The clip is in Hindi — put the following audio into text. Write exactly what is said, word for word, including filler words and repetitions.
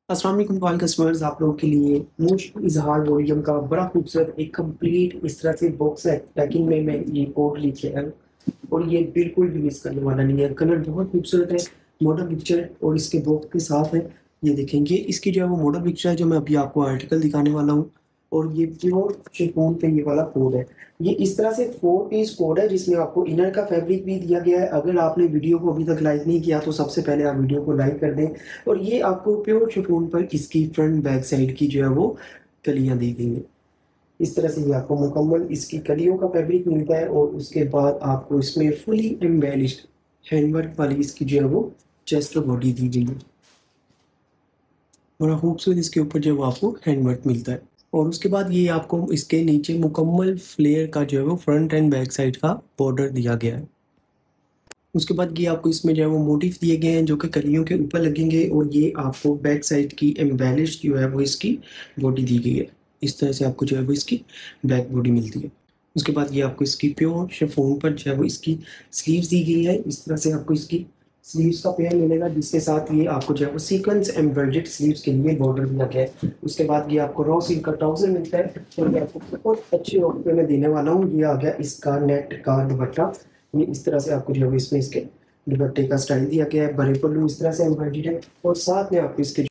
अस्सलाम वालेकुम कॉल कस्टमर्स, आप लोगों के लिए मुश्क इजहार वॉल्यूम का बड़ा खूबसूरत एक कंप्लीट इस तरह से बॉक्स है पैकिंग में मैं ये कोड लेके आया हूँ और ये बिल्कुल भी मिस करने वाला नहीं है। कलर बहुत खूबसूरत है, मॉडल पिक्चर और इसके बॉक्स के साथ है। ये देखेंगे इसकी जो है वो मॉडल पिक्चर है जो मैं अभी आपको आर्टिकल दिखाने वाला हूँ और ये प्योर शिफॉन पे ये वाला कोड है। ये इस तरह से फोर पीस कोड है जिसमें आपको इनर का फैब्रिक भी दिया गया है। अगर आपने वीडियो को अभी तक लाइक नहीं किया तो सबसे पहले आप वीडियो को लाइक कर दें और ये आपको प्योर शिफॉन पर इसकी फ्रंट बैक साइड की जो है वो कलियां दी गई हैं। इस तरह से ये आपको मुकम्मल इसकी कलियों का फैब्रिक मिलता है और उसके बाद आपको इसमें फुली एम्बेलिश्ड हैंडवर्क वाली इसकी जो है वो चेस्ट और बॉडी दी गई है। बड़ा खूबसूरत इसके ऊपर जो है वो आपको हैंडवर्क मिलता है और उसके बाद ये आपको इसके नीचे मुकम्मल फ्लेयर का जो है वो फ्रंट एंड बैक साइड का बॉर्डर दिया गया है। उसके बाद ये आपको इसमें जो है वो मोटिफ दिए गए हैं जो कि कलियों के ऊपर लगेंगे और ये आपको बैक साइड की एम्बेलिश जो है वो इसकी बॉडी दी गई है। इस तरह से आपको जो है वो इसकी बैक बॉडी मिलती है। उसके बाद ये आपको इसकी प्योर शिफॉन पर जो है वो इसकी स्लीव्स दी गई है। इस तरह से आपको इसकी स्लीव्स का पेयर मिलेगा जिसके साथ ये आपको जो है वो सीक्वेंस एम्ब्रॉयडर्ड स्लीव्स के लिए बॉर्डर दिया गया है। उसके बाद ये आपको रॉ सिल्क का ट्राउजर मिलता है और मैं आपको बहुत अच्छे ऑफर पे मैं देने वाला हूँ। ये आ गया इसका नेट का दुपट्टा। ये इस तरह से आपको जो है इसमें इसके दुपट्टे का स्टाइल दिया गया है। बड़े पल्लू इस तरह से एम्ब्रॉयडर्ड है और साथ में आपको इसके